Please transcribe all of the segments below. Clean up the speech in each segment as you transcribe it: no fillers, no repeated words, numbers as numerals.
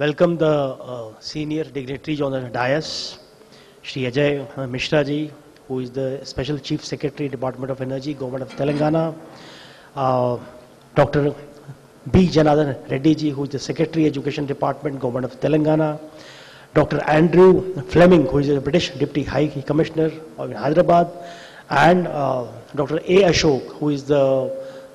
welcome the senior dignitaries on the dais, Shri Ajay Mishra ji, who is the Special Chief Secretary, Department of Energy, Govt of Telangana, Dr. B. Janardhan Reddy ji, who is the Secretary, Education Department, Govt of Telangana, Dr. Andrew Fleming, who is the British Deputy High Commissioner of Hyderabad, and Dr. A. Ashok, who is the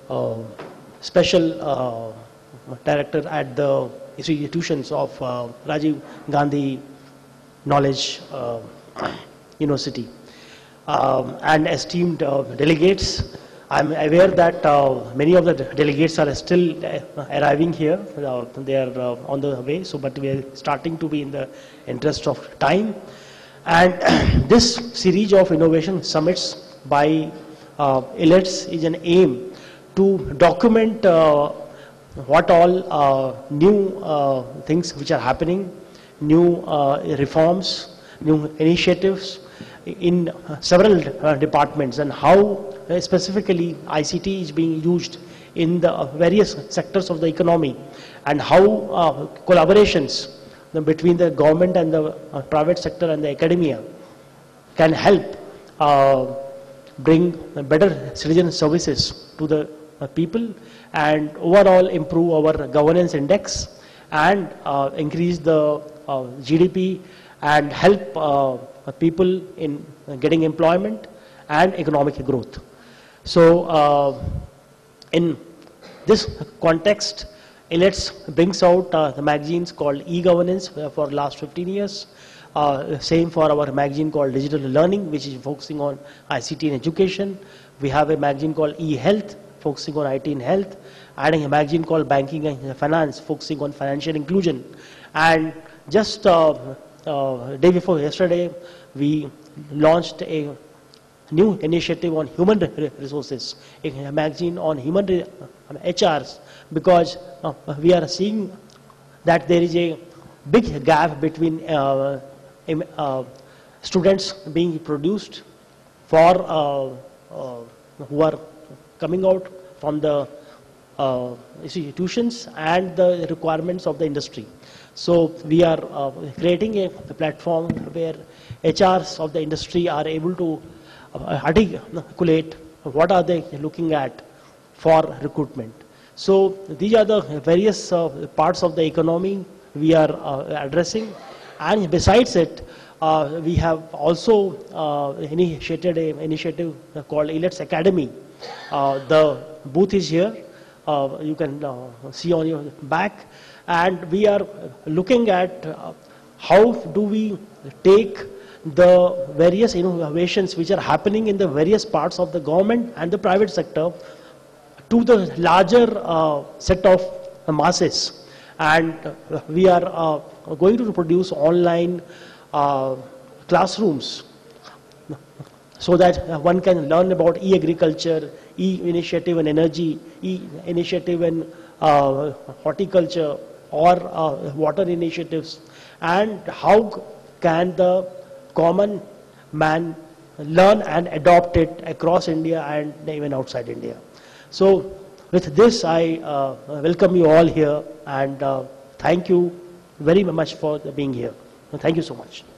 Special Director at the institutions of Rajiv Gandhi Knowledge University, and esteemed delegates. I'm aware that many of the delegates are still arriving here. They are on the way, but we are starting to be in the interest of time. And this series of innovation summits by Elets is an aim to document what all new things which are happening, new reforms, new initiatives in several departments, and how specifically ICT is being used in the various sectors of the economy, and how collaborations between the government and the private sector and the academia can help bring better citizen services to the people and overall improve our governance index and increase the GDP and help people in getting employment and economic growth. So in this context, Elets brings out the magazines called eGovernance for last 15 years. Same for our magazine called DigitalLEARNING, which is focusing on ICT and education. We have a magazine called eHealth, focusing on IT and health, and a magazine called Banking and Finance, focusing on financial inclusion. And just day before yesterday, we launched a new initiative on human resources, a magazine on human HRs, because we are seeing that there is a big gap between students being produced for who are coming out from the institutions and the requirements of the industry. So we are creating a platform where HRs of the industry are able to articulate what are they looking at for recruitment. So these are the various parts of the economy we are addressing, and besides it, we have also initiated an initiative called Elets Academy. The booth is here. You can see on your back, and we are looking at how do we take the various innovations which are happening in the various parts of the government and the private sector to the larger set of masses. And we are going to produce online classrooms so that one can learn about e-agriculture, e-initiative in energy, e-initiative in horticulture, or water initiatives, and how can the common man learn and adopt it across India and even outside India. So with this, I welcome you all here, and thank you very much for being here. Thank you so much.